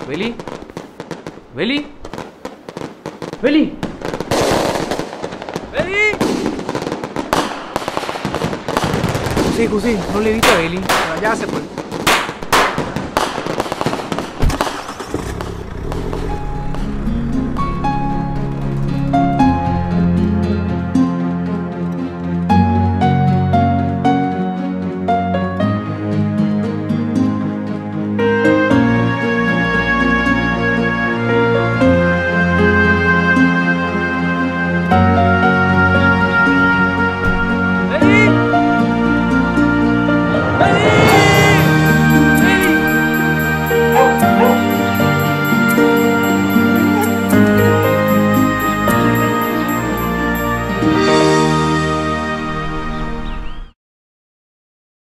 ¿Beli? ¿Beli? ¿Beli? ¿Beli? Sí, No le viste a Beli. ya se fue.